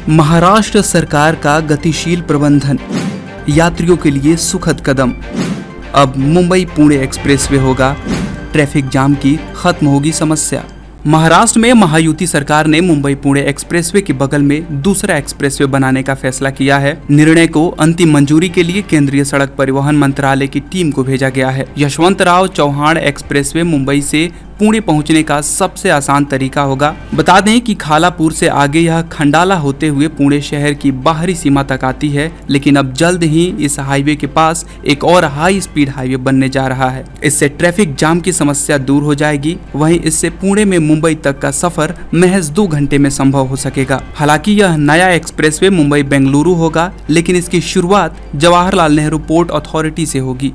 महाराष्ट्र सरकार का गतिशील प्रबंधन, यात्रियों के लिए सुखद कदम। अब मुंबई पुणे एक्सप्रेसवे होगा, ट्रैफिक जाम की खत्म होगी समस्या। महाराष्ट्र में महायुति सरकार ने मुंबई पुणे एक्सप्रेसवे के बगल में दूसरा एक्सप्रेसवे बनाने का फैसला किया है। निर्णय को अंतिम मंजूरी के लिए केंद्रीय सड़क परिवहन मंत्रालय की टीम को भेजा गया है। यशवंतराव चौहान एक्सप्रेसवे मुंबई से पुणे पहुंचने का सबसे आसान तरीका होगा। बता दें कि खालापुर से आगे यह खंडाला होते हुए पुणे शहर की बाहरी सीमा तक आती है, लेकिन अब जल्द ही इस हाईवे के पास एक और हाई स्पीड हाईवे बनने जा रहा है। इससे ट्रैफिक जाम की समस्या दूर हो जाएगी। वहीं इससे पुणे में मुंबई तक का सफर महज 2 घंटे में संभव हो सकेगा। हालांकि यह नया एक्सप्रेसवे मुंबई बेंगलुरु होगा, लेकिन इसकी शुरुआत जवाहरलाल नेहरू पोर्ट अथॉरिटी से होगी।